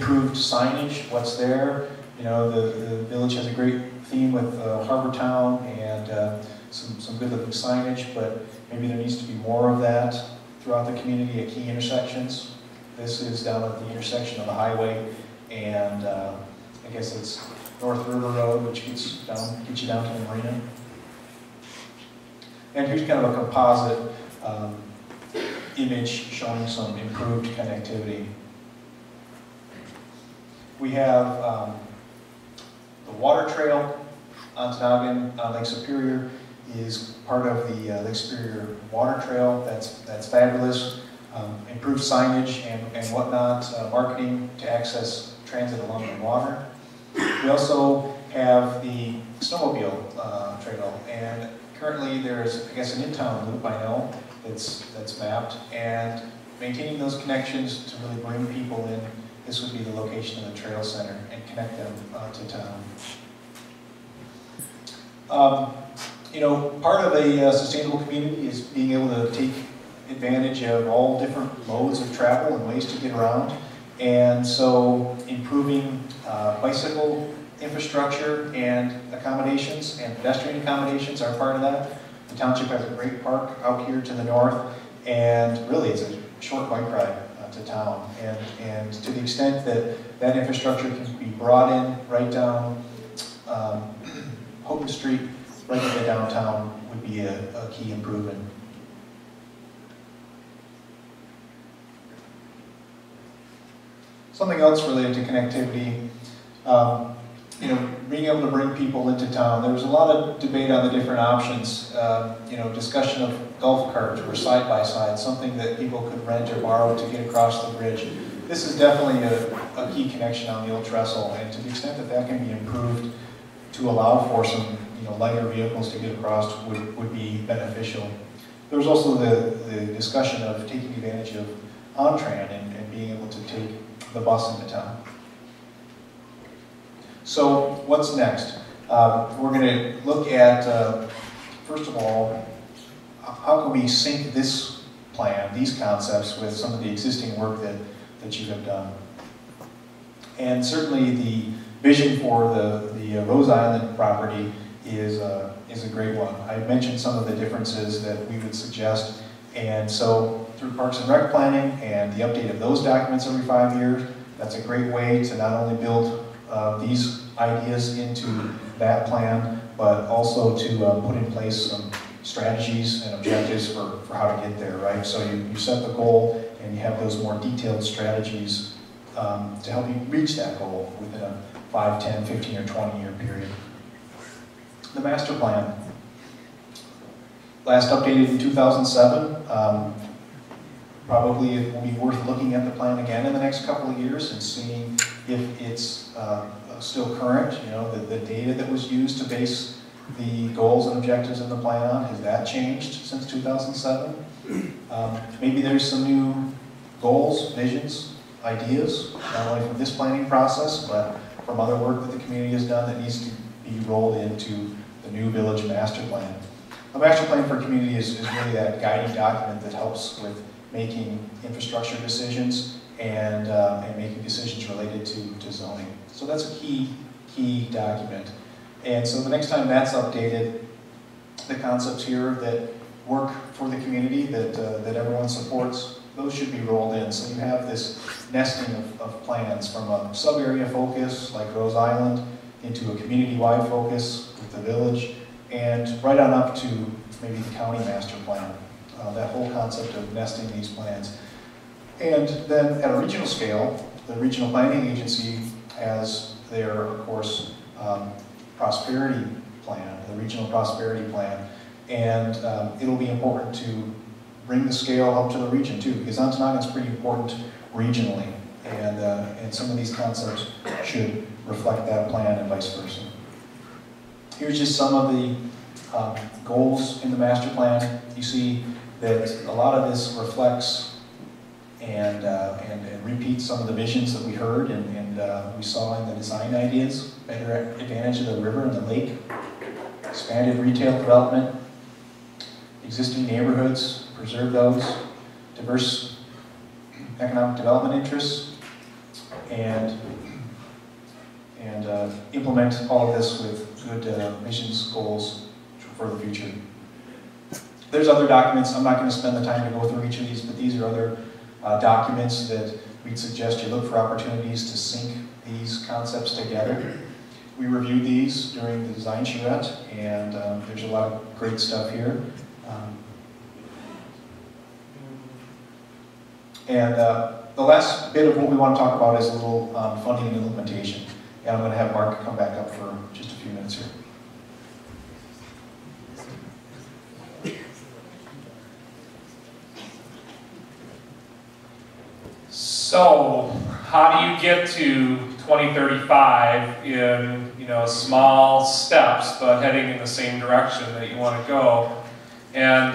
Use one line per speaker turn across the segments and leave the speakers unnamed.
improved signage, what's there. You know, the village has a great theme with Harbor Town and some good looking signage, but maybe there needs to be more of that throughout the community at key intersections. This is down at the intersection of the highway and I guess it's North River Road, which gets you down to the marina. And here's kind of a composite image showing some improved connectivity. We have the water trail, Ontonagon, Lake Superior is part of the Lake Superior Water Trail. That's fabulous. Improved signage and whatnot, marketing to access transit along the water. We also have the snowmobile trail, and currently there's, I guess, an in-town loop, I know, that's mapped, and maintaining those connections to really bring people in. This would be the location of the trail center and connect them to town. You know, part of a sustainable community is being able to take advantage of all different modes of travel and ways to get around. And so improving bicycle infrastructure and accommodations and pedestrian accommodations are part of that. The township has a great park out here to the north, and really it's a short bike ride to town. And to the extent that that infrastructure can be brought in right down Houghton Street, right into downtown, would be a key improvement. Something else related to connectivity, you know, being able to bring people into town. There was a lot of debate on the different options, you know, discussion of golf carts or side-by-side, something that people could rent or borrow to get across the bridge. This is definitely a key connection on the old trestle, and to the extent that that can be improved to allow for some, you know, lighter vehicles to get across would be beneficial. There was also the discussion of taking advantage of Ontran and being able to take the bus into town. So what's next? We're going to look at, first of all, how can we sync this plan, these concepts, with some of the existing work that you have done. And certainly the vision for the Rose Island property is a great one. I mentioned some of the differences that we would suggest, and so through Parks and Rec planning and the update of those documents every 5 years, that's a great way to not only build these ideas into that plan, but also to put in place some strategies and objectives for how to get there, right? So you set the goal and you have those more detailed strategies to help you reach that goal within a 5, 10, 15, or 20-year period. The master plan. Last updated in 2007. Probably it will be worth looking at the plan again in the next couple of years and seeing if it's still current. You know, the data that was used to base the goals and objectives in the plan on, has that changed since 2007? Maybe there's some new goals, visions, ideas, not only from this planning process, but from other work that the community has done that needs to be rolled into the new village master plan. A master plan for a community is really that guiding document that helps with making infrastructure decisions and making decisions related to zoning. So that's a key document. And so the next time that's updated, the concepts here that work for the community, that everyone supports, those should be rolled in. So you have this nesting of plans from a sub-area focus like Rose Island into a community-wide focus with the village, and right on up to maybe the county master plan. That whole concept of nesting these plans. And then at a regional scale, the regional planning agency has their, of course, prosperity plan, the regional prosperity plan. And it'll be important to bring the scale up to the region too, because Ontonagon is pretty important regionally. And some of these concepts should reflect that plan and vice versa. Here's just some of the goals in the master plan. You see that a lot of this reflects and repeats some of the visions that we heard and we saw in the design ideas. Better advantage of the river and the lake, expanded retail development, existing neighborhoods, preserve those, diverse economic development interests, and implement all of this with good missions goals for the future. There's other documents. I'm not going to spend the time to go through each of these, but these are other documents that we'd suggest you look for opportunities to sync these concepts together. We reviewed these during the design charrette, and there's a lot of great stuff here. The last bit of what we want to talk about is a little funding and implementation. And I'm going to have Mark come back up for just a few minutes here.
So, how do you get to 2035 in small steps, but heading in the same direction that you want to go? And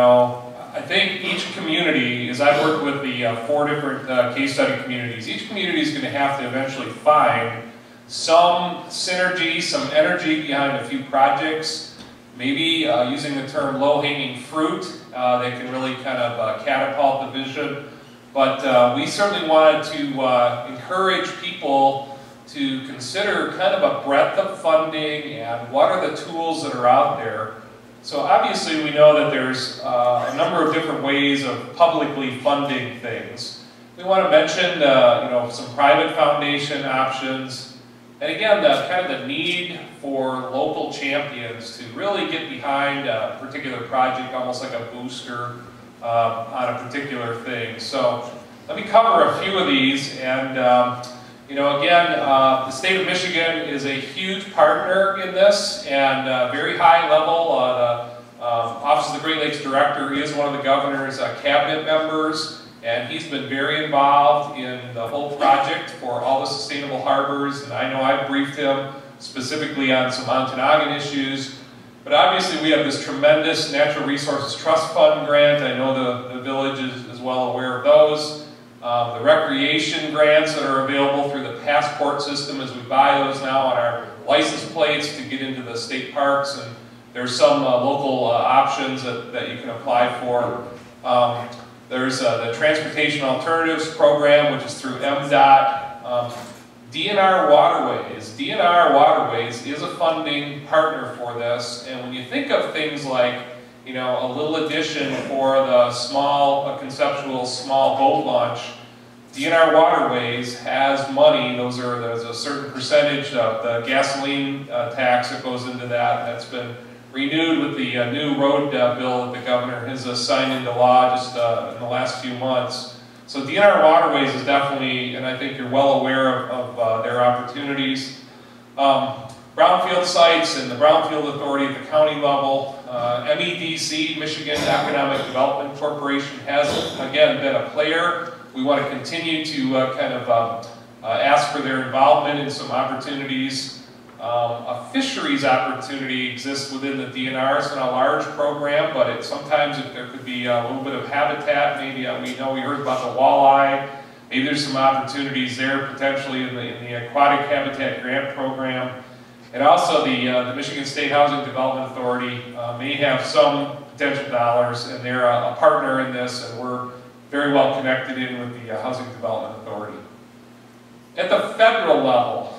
I think each community, as I've worked with the 4 different case study communities, each community is going to have to eventually find some synergy, some energy behind a few projects, maybe using the term low-hanging fruit that can really kind of catapult the vision. But we certainly wanted to encourage people to consider kind of a breadth of funding and what are the tools that are out there. So obviously we know that there's a number of different ways of publicly funding things. We want to mention some private foundation options. And again, kind of the need for local champions to really get behind a particular project, almost like a booster on a particular thing. So let me cover a few of these. And again, the state of Michigan is a huge partner in this, and very high level. The Office of the Great Lakes Director is one of the governor's cabinet members. And he's been very involved in the whole project for all the sustainable harbors. And I know I've briefed him specifically on some Ontonagon issues. But obviously we have this tremendous Natural Resources Trust Fund grant. I know the village is well aware of those. The recreation grants that are available through the passport system as we buy those now on our license plates to get into the state parks. And there's some local options that you can apply for. There's the Transportation Alternatives Program, which is through MDOT. DNR Waterways. DNR Waterways is a funding partner for this, and when you think of things like, a little addition for the conceptual small boat launch, DNR Waterways has money. There's a certain percentage of the gasoline tax that goes into that. That's been renewed with the new road bill that the governor has signed into law just in the last few months. So DNR Waterways is definitely, and I think you're well aware of their opportunities. Brownfield sites and the Brownfield Authority at the county level. MEDC, Michigan Economic Development Corporation, has again been a player. We want to continue to ask for their involvement in some opportunities. A fisheries opportunity exists within the DNR. It's not a large program, but sometimes if there could be a little bit of habitat, maybe we heard about the walleye. Maybe there's some opportunities there potentially in the aquatic habitat grant program. And also the Michigan State Housing Development Authority may have some potential dollars, and they're a partner in this, and we're very well connected in with the Housing Development Authority. At the federal level,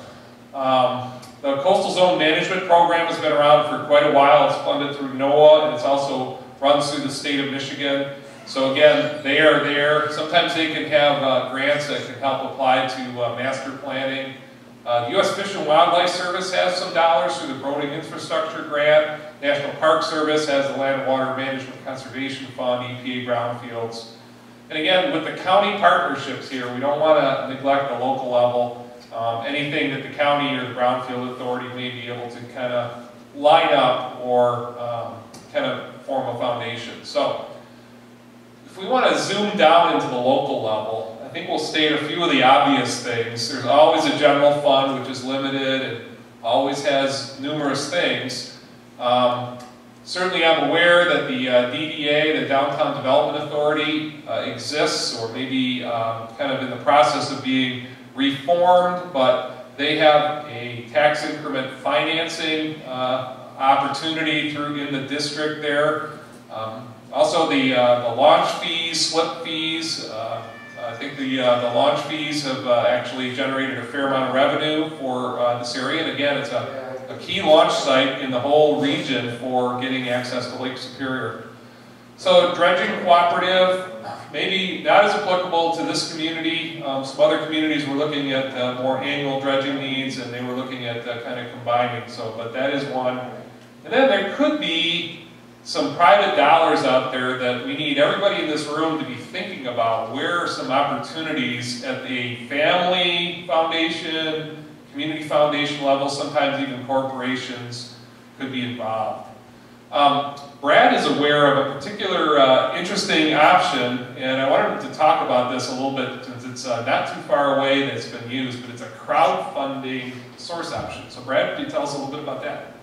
the Coastal Zone Management Program has been around for quite a while. It's funded through NOAA, and it's also runs through the state of Michigan. So again, they are there. Sometimes they can have grants that can help apply to master planning. The U.S. Fish and Wildlife Service has some dollars through the Broading Infrastructure Grant. National Park Service has the Land and Water Management Conservation Fund, EPA Brownfields. And again, with the county partnerships here, we don't want to neglect the local level. Anything that the county or the Brownfield Authority may be able to kind of line up or kind of form a foundation. So if we want to zoom down into the local level, I think we'll state a few of the obvious things. There's always a general fund, which is limited and always has numerous things. Certainly I'm aware that the DDA, the Downtown Development Authority, exists, or maybe kind of in the process of being reformed, but they have a tax increment financing opportunity in the district there. Also the launch fees, slip fees, I think the launch fees have actually generated a fair amount of revenue for this area. And again, it's a key launch site in the whole region for getting access to Lake Superior. So dredging cooperative, maybe not as applicable to this community. Some other communities were looking at more annual dredging needs, and they were looking at kind of combining. So, but that is one. And then there could be some private dollars out there that we need everybody in this room to be thinking about. Where are some opportunities at the family foundation, community foundation level, sometimes even corporations could be involved. Brad is aware of a particular interesting option, and I wanted to talk about this a little bit since it's not too far away that it's been used, but it's a crowdfunding source option. So Brad, can you tell us a little bit about that?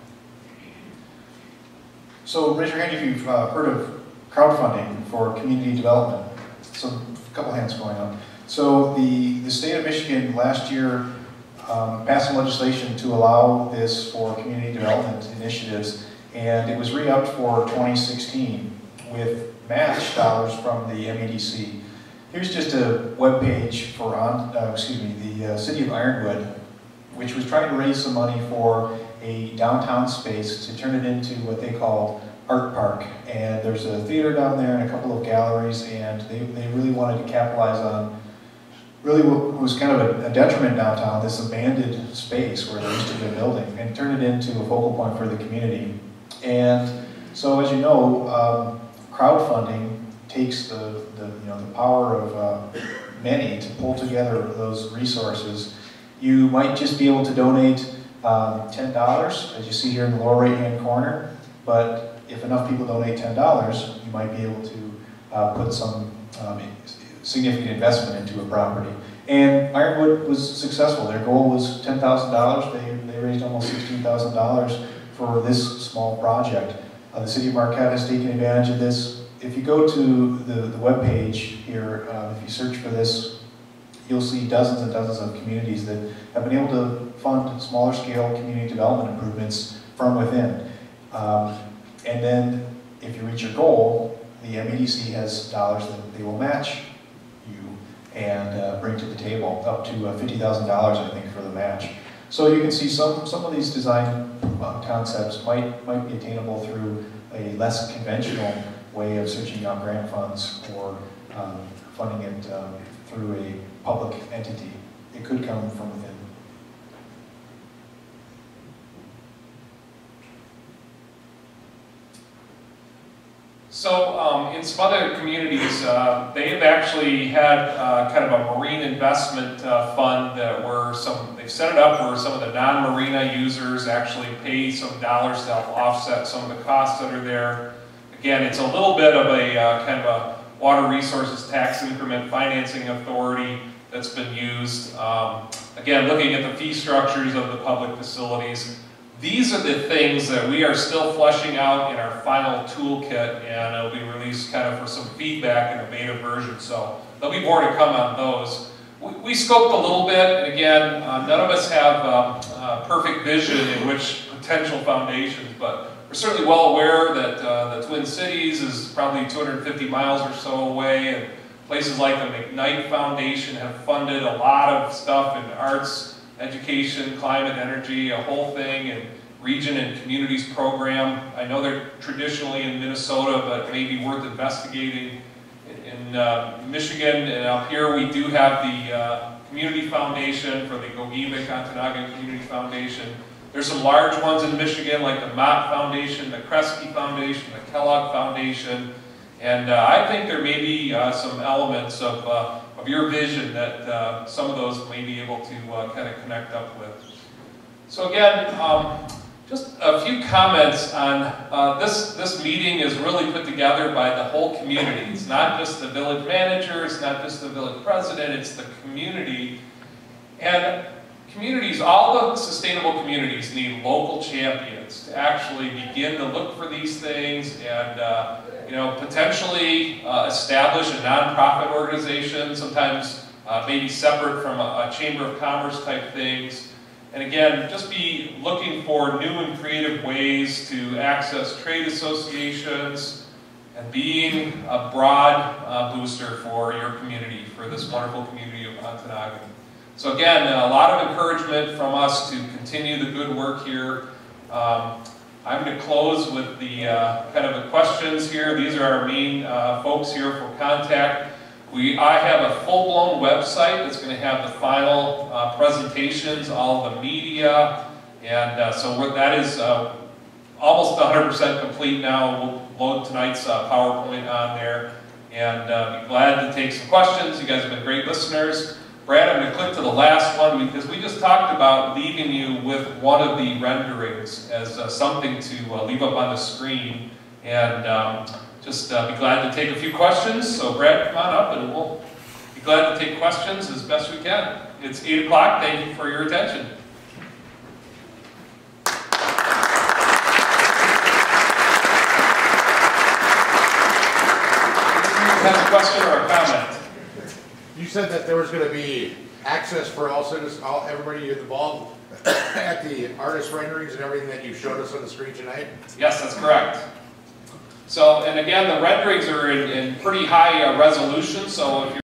So raise your hand if you've heard of crowdfunding for community development. So a couple hands going on. So the state of Michigan last year passed some legislation to allow this for community development initiatives, and it was re-upped for 2016 with match dollars from the MEDC. Here's just a web page for the city of Ironwood, which was trying to raise some money for a downtown space to turn it into what they call Art Park. And there's a theater down there and a couple of galleries, and they really wanted to capitalize on really what was kind of a detriment downtown, this abandoned space where there used to be a building, and turn it into a focal point for the community. And so, as you know, crowdfunding takes the power of many to pull together those resources. You might just be able to donate $10, as you see here in the lower right-hand corner, but if enough people donate $10, you might be able to put some significant investment into a property. And Ironwood was successful. Their goal was $10,000. They raised almost $16,000 for this small project. The city of Marquette has taken advantage of this. If you go to the web page here, if you search for this, you'll see dozens and dozens of communities that have been able to fund smaller scale community development improvements from within. And then if you reach your goal, the MEDC has dollars that they will match you and bring to the table, up to $50,000 I think for the match. So you can see some of these design concepts might be attainable through a less conventional way of searching out grant funds or funding it through a public entity. It could come from within.
So in some other communities, they have actually had kind of a marine investment fund that they've set it up where some of the non-marina users actually pay some dollars to help offset some of the costs that are there. Again, it's a little bit of a kind of a water resources tax increment financing authority that's been used. Again, looking at the fee structures of the public facilities. These are the things that we are still fleshing out in our final toolkit, and it'll be released kind of for some feedback in a beta version, so there'll be more to come on those. We scoped a little bit, and again, none of us have perfect vision in which potential foundations, but we're certainly well aware that the Twin Cities is probably 250 miles or so away, and places like the McKnight Foundation have funded a lot of stuff in arts, education, climate, energy, a whole thing, and region and communities program. I know they're traditionally in Minnesota, but maybe worth investigating. In Michigan and up here, we do have the Community Foundation for the Ontonagon Community Foundation. There's some large ones in Michigan, like the Mott Foundation, the Kresge Foundation, the Kellogg Foundation, and I think there may be some elements of your vision that some of those may be able to kind of connect up with. So again, just a few comments on this meeting is really put together by the whole community. It's not just the village manager, it's not just the village president, it's the community. And communities, all the sustainable communities need local champions to actually begin to look for these things and potentially establish a nonprofit organization, sometimes maybe separate from a chamber of commerce type things. And again, just be looking for new and creative ways to access trade associations and being a broad booster for your community, for this wonderful community of Ontonagon. So again, a lot of encouragement from us to continue the good work here. I'm going to close with the kind of the questions here. These are our main folks here for contact. I have a full-blown website that's going to have the final presentations, all the media, and so that is almost 100% complete now. We'll load tonight's PowerPoint on there, and be glad to take some questions. You guys have been great listeners. Brad, I'm going to click to the last one because we just talked about leaving you with one of the renderings as something to leave up on the screen, and just be glad to take a few questions. So Brad, come on up and we'll be glad to take questions as best we can. It's 8 o'clock. Thank you for your attention. Has a question or a comment?
You said that there was going to be access for all citizens, everybody involved at the artist renderings and everything that you showed us on the screen tonight?
Yes, that's correct. So, and again, the renderings are in pretty high resolution, so if you're